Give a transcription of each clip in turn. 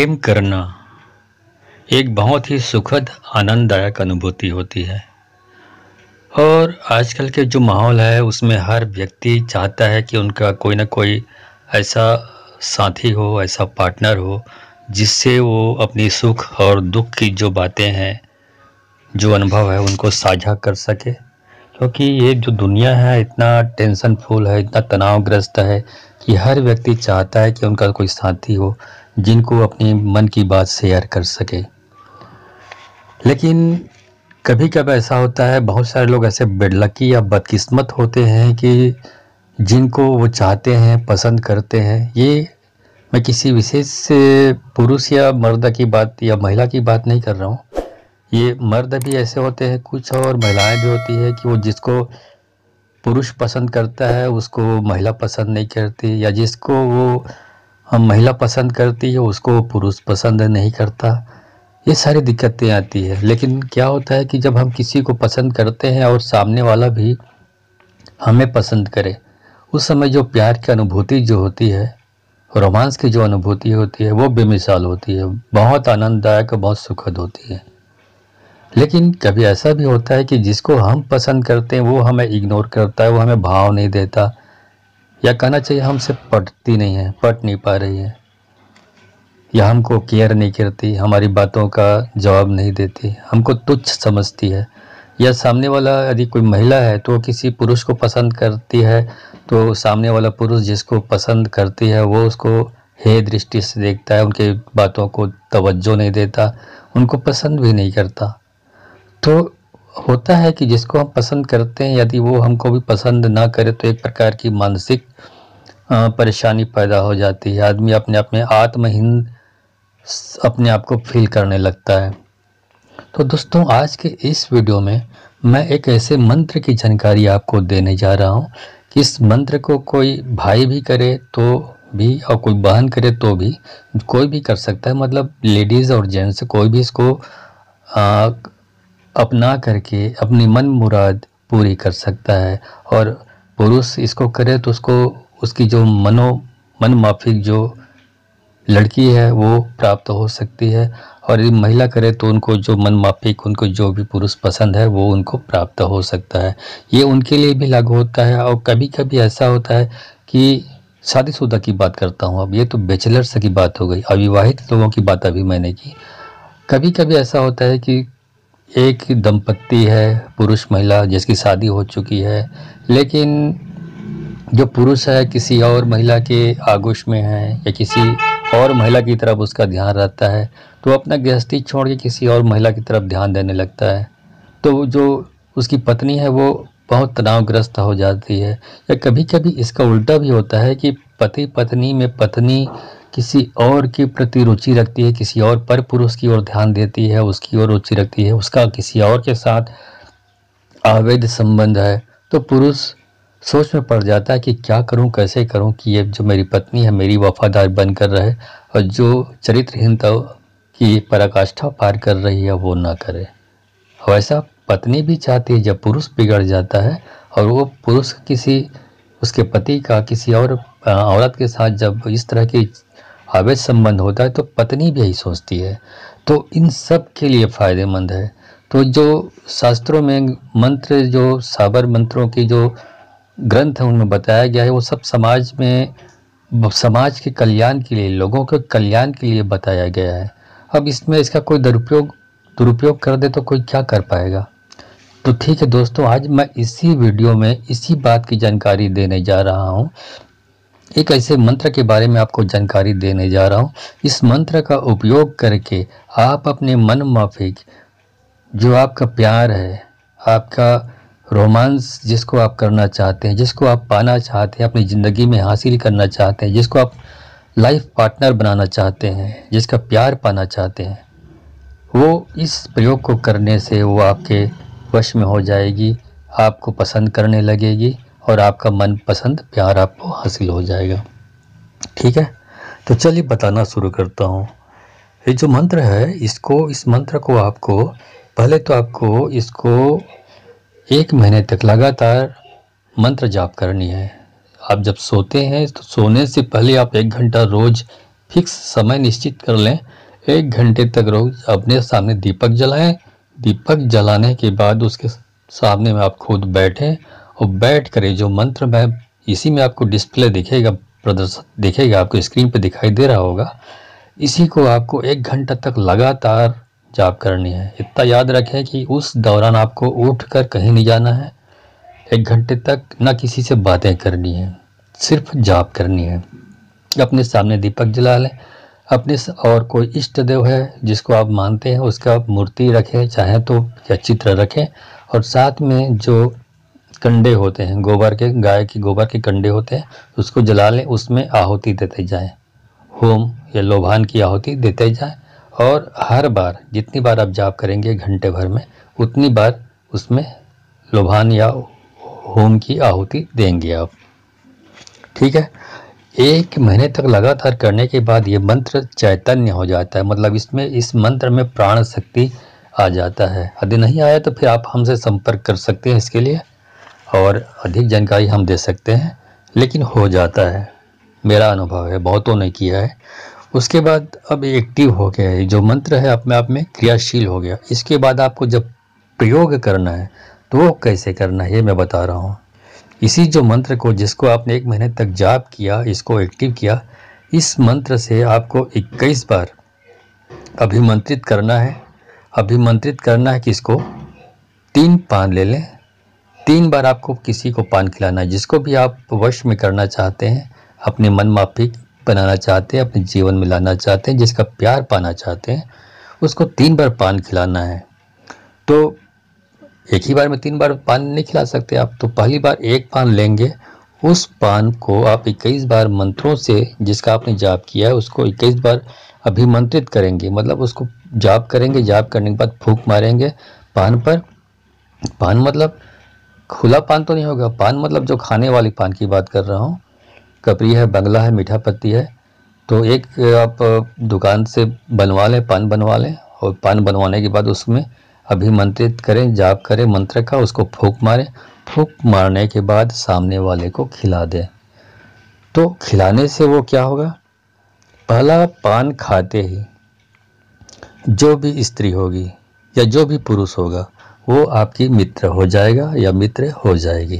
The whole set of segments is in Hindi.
प्रेम करना एक बहुत ही सुखद आनंददायक अनुभूति होती है। और आजकल के जो माहौल है उसमें हर व्यक्ति चाहता है कि उनका कोई ना कोई ऐसा साथी हो, ऐसा पार्टनर हो जिससे वो अपनी सुख और दुख की जो बातें हैं, जो अनुभव है उनको साझा कर सके। क्योंकि ये जो दुनिया है इतना टेंशनफुल है, इतना तनावग्रस्त है कि हर व्यक्ति चाहता है कि उनका कोई साथी हो जिनको अपनी मन की बात शेयर कर सके। लेकिन कभी कभी ऐसा होता है, बहुत सारे लोग ऐसे बेडलकी या बदकिस्मत होते हैं कि जिनको वो चाहते हैं, पसंद करते हैं। ये मैं किसी विशेष पुरुष या मर्द की बात या महिला की बात नहीं कर रहा हूँ। ये मर्द भी ऐसे होते हैं कुछ, और महिलाएं भी होती है कि वो जिसको पुरुष पसंद करता है उसको महिला पसंद नहीं करती, या जिसको वो महिला पसंद करती है उसको पुरुष पसंद नहीं करता। ये सारी दिक्कतें आती है। लेकिन क्या होता है कि जब हम किसी को पसंद करते हैं और सामने वाला भी हमें पसंद करे, उस समय जो प्यार की अनुभूति जो होती है, रोमांस की जो अनुभूति होती है, वो बेमिसाल होती है, बहुत आनंददायक और बहुत सुखद होती है। लेकिन कभी ऐसा भी होता है कि जिसको हम पसंद करते हैं वो हमें इग्नोर करता है, वो हमें भाव नहीं देता, या कहना चाहिए हमसे पटती नहीं है, पट नहीं पा रही है, या हमको केयर नहीं करती, हमारी बातों का जवाब नहीं देती, हमको तुच्छ समझती है। या सामने वाला यदि कोई महिला है तो किसी पुरुष को पसंद करती है तो सामने वाला पुरुष जिसको पसंद करती है वो उसको हे दृष्टि से देखता है, उनके बातों को तवज्जो नहीं देता, उनको पसंद भी नहीं करता। तो होता है कि जिसको हम पसंद करते हैं यदि वो हमको भी पसंद ना करे तो एक प्रकार की मानसिक परेशानी पैदा हो जाती है। आदमी अपने आप में आत्महीन अपने आप को फील करने लगता है। तो दोस्तों, आज के इस वीडियो में मैं एक ऐसे मंत्र की जानकारी आपको देने जा रहा हूँ कि इस मंत्र को कोई भाई भी करे तो भी और कोई बहन करे तो भी, कोई भी कर सकता है। मतलब लेडीज़ और जेंट्स कोई भी इसको अपना करके अपनी मन मुराद पूरी कर सकता है। और पुरुष इसको करे तो उसको उसकी जो मन माफिक जो लड़की है वो प्राप्त हो सकती है, और यदि महिला करे तो उनको जो मन माफिक, उनको जो भी पुरुष पसंद है वो उनको प्राप्त हो सकता है। ये उनके लिए भी लागू होता है। और कभी कभी ऐसा होता है कि शादीशुदा की बात करता हूँ, अब ये तो बैचलर्स की बात हो गई, अविवाहित लोगों की बात अभी मैंने की। कभी कभी ऐसा होता है कि एक दंपत्ति है, पुरुष महिला, जिसकी शादी हो चुकी है, लेकिन जो पुरुष है किसी और महिला के आगोश में है या किसी और महिला की तरफ उसका ध्यान रहता है, तो अपना गृहस्थी छोड़ के किसी और महिला की तरफ ध्यान देने लगता है। तो जो उसकी पत्नी है वो बहुत तनावग्रस्त हो जाती है। या कभी कभी इसका उल्टा भी होता है कि पति पत्नी में पत्नी किसी और के प्रति रुचि रखती है, किसी और पर पुरुष की ओर ध्यान देती है, उसकी ओर रुचि रखती है, उसका किसी और के साथ अवैध संबंध है। तो पुरुष सोच में पड़ जाता है कि क्या करूं, कैसे करूं कि ये जो मेरी पत्नी है मेरी वफादार बनकर रहे, और जो चरित्रहीनता की पराकाष्ठा पार कर रही है वो ना करे। वैसा पत्नी भी चाहती है जब पुरुष बिगड़ जाता है और वो पुरुष किसी उसके पति का किसी और औरत के साथ जब इस तरह की अवैध संबंध होता है तो पत्नी भी यही सोचती है। तो इन सब के लिए फायदेमंद है। तो जो शास्त्रों में मंत्र, जो साबर मंत्रों की जो ग्रंथ है उनमें बताया गया है, वो सब समाज के कल्याण के लिए, लोगों के कल्याण के लिए बताया गया है। अब इसमें इसका कोई दुरुपयोग कर दे तो कोई क्या कर पाएगा। तो ठीक है दोस्तों, आज मैं इसी वीडियो में इसी बात की जानकारी देने जा रहा हूँ। एक ऐसे मंत्र के बारे में आपको जानकारी देने जा रहा हूँ। इस मंत्र का उपयोग करके आप अपने मन माफिक जो आपका प्यार है, आपका रोमांस जिसको आप करना चाहते हैं, जिसको आप पाना चाहते हैं, अपनी ज़िंदगी में हासिल करना चाहते हैं, जिसको आप लाइफ पार्टनर बनाना चाहते हैं, जिसका प्यार पाना चाहते हैं, वो इस प्रयोग को करने से वो आपके वश में हो जाएगी, आपको पसंद करने लगेगी और आपका मनपसंद प्यार आपको हासिल हो जाएगा। ठीक है, तो चलिए बताना शुरू करता हूँ। ये जो मंत्र है इस मंत्र को आपको पहले तो आपको इसको 1 महीने तक लगातार मंत्र जाप करनी है। आप जब सोते हैं तो सोने से पहले आप 1 घंटा रोज फिक्स समय निश्चित कर लें। 1 घंटे तक रोज अपने सामने दीपक जलाएं। दीपक जलाने के बाद उसके सामने में आप खुद बैठें और बैठ कर जो मंत्र मैं इसी में आपको डिस्प्ले दिखेगा, प्रदर्शन दिखेगा, आपको स्क्रीन पे दिखाई दे रहा होगा, इसी को आपको 1 घंटा तक लगातार जाप करनी है। इतना याद रखें कि उस दौरान आपको उठकर कहीं नहीं जाना है। 1 घंटे तक ना किसी से बातें करनी है, सिर्फ जाप करनी है। अपने सामने दीपक जला लें। अपने और कोई इष्ट देव है जिसको आप मानते हैं उसका मूर्ति रखें, चाहे तो या चित्र रखें, और साथ में जो कंडे होते हैं गोबर के, गाय की गोबर के कंडे होते हैं, उसको जला लें। उसमें आहुति देते जाएं, होम या लोभान की आहुति देते जाएं। और हर बार जितनी बार आप जाप करेंगे घंटे भर में, उतनी बार उसमें लोभान या होम की आहुति देंगे आप। ठीक है। 1 महीने तक लगातार करने के बाद ये मंत्र चैतन्य हो जाता है, मतलब इसमें इस मंत्र में प्राण शक्ति आ जाता है। यदि नहीं आया तो फिर आप हमसे संपर्क कर सकते हैं इसके लिए, और अधिक जानकारी हम दे सकते हैं, लेकिन हो जाता है, मेरा अनुभव है, बहुतों ने किया है। उसके बाद अब एक्टिव हो गया है, जो मंत्र है अपने आप में क्रियाशील हो गया। इसके बाद आपको जब प्रयोग करना है तो वो कैसे करना है ये मैं बता रहा हूँ। इसी जो मंत्र को जिसको आपने 1 महीने तक जाप किया, इसको एक्टिव किया, इस मंत्र से आपको 21 बार अभिमंत्रित करना है। अभिमंत्रित करना है किसको? 3 पान ले लें। 3 बार आपको किसी को पान खिलाना है, जिसको भी आप वश में करना चाहते हैं, अपने मन माफिक बनाना चाहते हैं, अपने जीवन में लाना चाहते हैं, जिसका प्यार पाना चाहते हैं, उसको 3 बार पान खिलाना है। तो एक ही बार में 3 बार पान नहीं खिला सकते आप, तो पहली बार 1 पान लेंगे, उस पान को आप 21 बार मंत्रों से जिसका आपने जाप किया है उसको 21 बार अभिमंत्रित करेंगे, मतलब उसको जाप करेंगे। जाप करने के बाद फूंक मारेंगे पान पर। पान मतलब खुला पान तो नहीं होगा, पान मतलब जो खाने वाली पान की बात कर रहा हूँ। कपरी है, बंगला है, मीठा पत्ती है, तो एक आप दुकान से बनवा लें, पान बनवा लें, और पान बनवाने के बाद उसमें अभिमंत्रित करें, जाप करें मंत्र का, उसको फूंक मारें। फूंक मारने के बाद सामने वाले को खिला दें। तो खिलाने से वो क्या होगा? पहला पान खाते ही जो भी स्त्री होगी या जो भी पुरुष होगा वो आपकी मित्र हो जाएगा या मित्र हो जाएगी।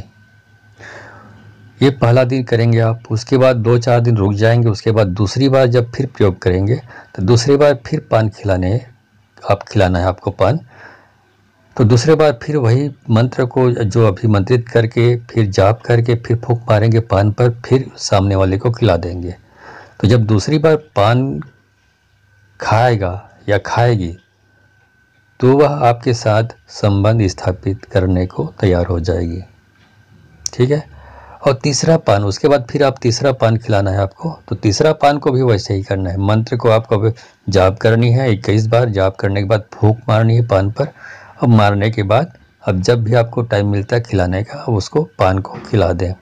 ये पहला दिन करेंगे आप। उसके बाद 2-4 दिन रुक जाएंगे। उसके बाद दूसरी बार जब फिर प्रयोग करेंगे तो दूसरी बार फिर पान खिलाना है आपको पान। तो दूसरे बार फिर वही मंत्र को जो अभिमंत्रित करके फिर जाप करके फिर फूंक मारेंगे पान पर, फिर सामने वाले को खिला देंगे। तो जब दूसरी बार पान खाएगा या खाएगी तो वह आपके साथ संबंध स्थापित करने को तैयार हो जाएगी। ठीक है। और तीसरा पान, उसके बाद फिर आप तीसरा पान खिलाना है आपको, तो तीसरा पान को भी वैसे ही करना है। मंत्र को आपको जाप करनी है 21 बार। जाप करने के बाद फूंक मारनी है पान पर। अब मारने के बाद अब जब भी आपको टाइम मिलता है खिलाने का, अब उसको पान को खिला दें।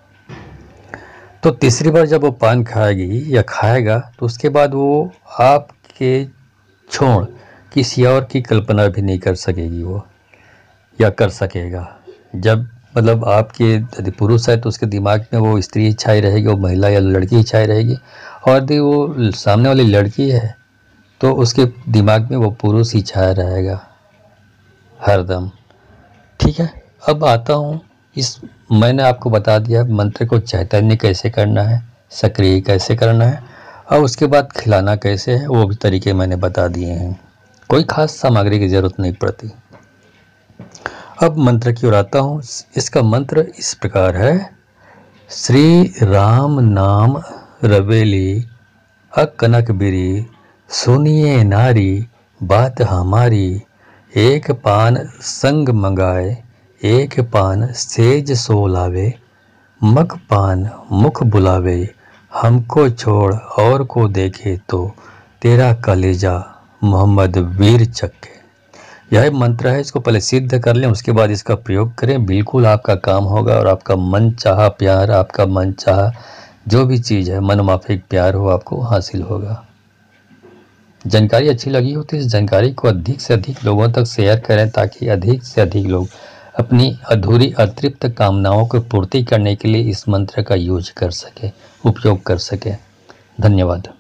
तो तीसरी बार जब वो पान खाएगी या खाएगा तो उसके बाद वो आपके छोड़ किसी और की कल्पना भी नहीं कर सकेगी वो, या कर सकेगा। जब मतलब आपके यदि पुरुष है तो उसके दिमाग में वो स्त्री ही छाई रहेगी, वो महिला या लड़की ही छाई रहेगी। और यदि वो सामने वाली लड़की है तो उसके दिमाग में वो पुरुष ही छाया रहेगा हरदम। ठीक है। अब आता हूँ मैंने आपको बता दिया मंत्र को चैतन्य कैसे करना है, सक्रिय कैसे करना है, और उसके बाद खिलाना कैसे है, वो भी तरीके मैंने बता दिए हैं। कोई खास सामग्री की जरूरत नहीं पड़ती। अब मंत्र की ओर आता हूँ। इसका मंत्र इस प्रकार है। श्री राम नाम रवेली अकनक बिरी, सुनिए नारी बात हमारी, एक पान संग मंगाए, एक पान सेज सो लावे, मग पान मुख बुलावे, हमको छोड़ और को देखे तो तेरा कलेजा मोहम्मद वीर चक्के। यह मंत्र है, इसको पहले सिद्ध कर लें, उसके बाद इसका प्रयोग करें। बिल्कुल आपका काम होगा और आपका मन चाहा प्यार, आपका मन चाहा जो भी चीज़ है, मन माफिक प्यार हो, आपको हासिल होगा। जानकारी अच्छी लगी हो तो इस जानकारी को अधिक से अधिक लोगों तक शेयर करें, ताकि अधिक से अधिक लोग अपनी अधूरी अतृप्त कामनाओं को पूर्ति करने के लिए इस मंत्र का यूज कर सके, उपयोग कर सके। धन्यवाद।